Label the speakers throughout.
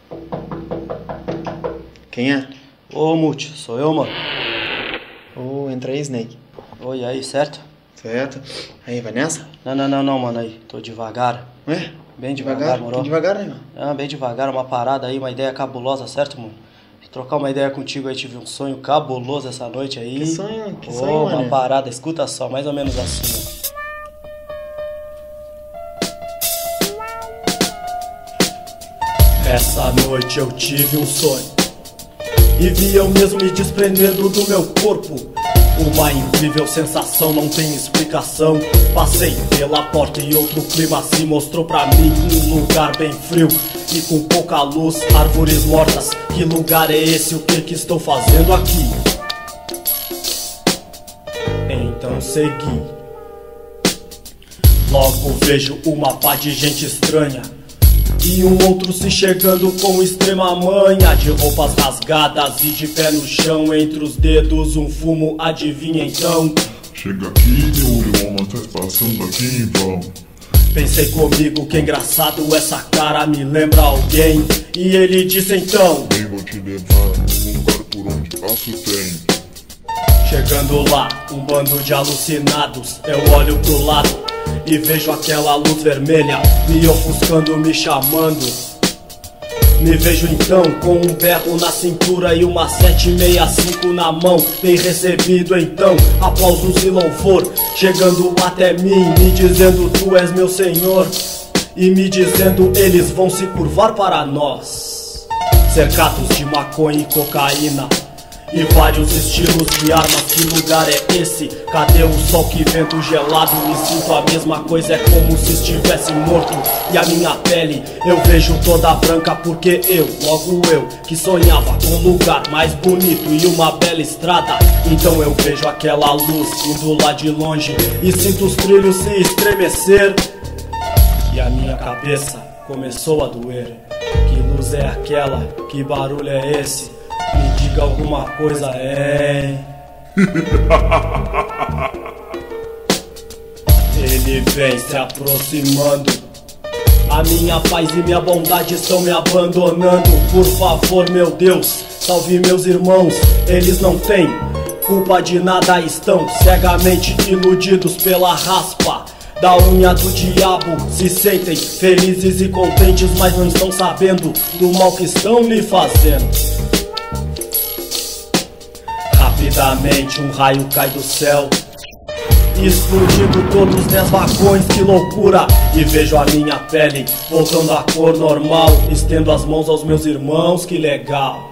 Speaker 1: Quem é?
Speaker 2: Ô, Multi, sou eu, mano.
Speaker 1: Ô, entra aí, Snake.
Speaker 2: Oi, aí, certo?
Speaker 1: Certo. Aí, vai nessa?
Speaker 2: Não, mano, aí. Tô devagar.
Speaker 1: Ué?
Speaker 2: Bem devagar, moro?
Speaker 1: Bem devagar, né, mano?
Speaker 2: Ah, bem devagar, uma parada aí, uma ideia cabulosa, certo, mano? Trocar uma ideia contigo aí, tive um sonho cabuloso essa noite aí.
Speaker 1: Que sonho,
Speaker 2: Uma
Speaker 1: mano?
Speaker 2: parada, escuta só, mais ou menos assim, ó. Essa noite eu tive um sonho e vi eu mesmo me desprendendo do meu corpo. Uma incrível sensação, não tem explicação. Passei pela porta e outro clima se mostrou pra mim. Um lugar bem frio e com pouca luz, árvores mortas. Que lugar é esse? O que estou fazendo aqui? Então segui. Logo vejo uma pá de gente estranha e um outro se chegando com extrema manha, de roupas rasgadas e de pé no chão, entre os dedos um fumo, adivinha então?
Speaker 3: Chega aqui, meu irmão, não tá passando aqui em vão.
Speaker 2: Pensei comigo, que engraçado, essa cara me lembra alguém. E ele disse então:
Speaker 3: Bem, vou te levar num lugar por onde passo tem.
Speaker 2: Chegando lá, um bando de alucinados, eu olho pro lado e vejo aquela luz vermelha me ofuscando, me chamando. Me vejo então com um berro na cintura e uma 765 na mão. Bem recebido então, aplausos e louvor, chegando até mim, me dizendo: tu és meu Senhor. E me dizendo: eles vão se curvar para nós. Cercados de maconha e cocaína e vários estilos de armas, que lugar é esse? Cadê o sol, que vento gelado? Me sinto a mesma coisa, é como se estivesse morto. E a minha pele eu vejo toda branca, porque eu, logo eu, que sonhava com um lugar mais bonito e uma bela estrada. Então eu vejo aquela luz indo lá de longe e sinto os trilhos se estremecer. E a minha cabeça começou a doer. Que luz é aquela? Que barulho é esse? Me diga alguma coisa, é. Ele vem se aproximando. A minha paz e minha bondade estão me abandonando. Por favor, meu Deus, salve meus irmãos. Eles não têm culpa de nada, estão cegamente iludidos pela raspa da unha do diabo. Se sentem felizes e contentes, mas não estão sabendo do mal que estão lhe fazendo. Rapidamente um raio cai do céu, explodindo todos os 10 vagões, que loucura! E vejo a minha pele voltando à cor normal. Estendo as mãos aos meus irmãos, que legal!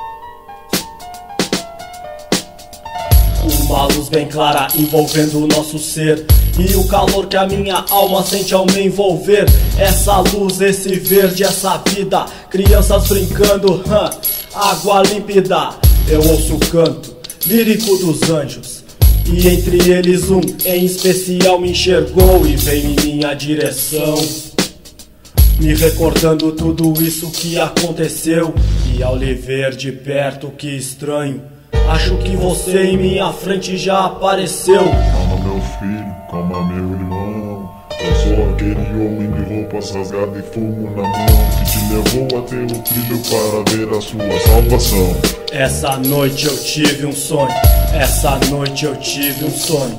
Speaker 2: Uma luz bem clara envolvendo o nosso ser, e o calor que a minha alma sente ao me envolver. Essa luz, esse verde, essa vida, crianças brincando, água límpida. Eu ouço o canto lírico dos anjos, e entre eles um em especial me enxergou e veio em minha direção, me recordando tudo isso que aconteceu. E ao lhe ver de perto, que estranho, acho que você em minha frente já apareceu.
Speaker 3: Calma, meu filho, calma, meu irmão. Eu sou aquele homem de roupas rasgadas e fogo na mão, que te levou até o trilho para ver a sua salvação.
Speaker 2: Essa noite eu tive um sonho. Essa noite eu tive um sonho.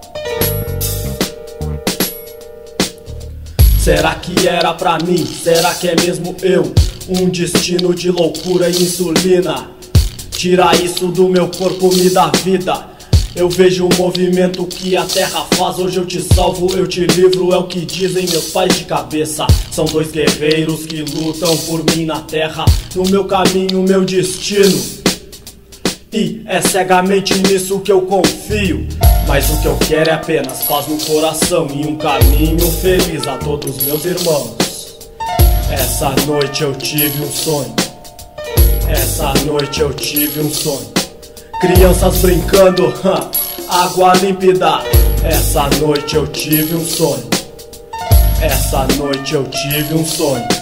Speaker 2: Será que era pra mim? Será que é mesmo eu? Um destino de loucura e insulina. Tira isso do meu corpo, me dá vida. Eu vejo o movimento que a terra faz. Hoje eu te salvo, eu te livro, é o que dizem meus pais de cabeça. São dois guerreiros que lutam por mim na terra, no meu caminho, meu destino. E é cegamente nisso que eu confio. Mas o que eu quero é apenas paz no coração e um caminho feliz a todos meus irmãos. Essa noite eu tive um sonho. Essa noite eu tive um sonho. Crianças brincando, água límpida. Essa noite eu tive um sonho. Essa noite eu tive um sonho.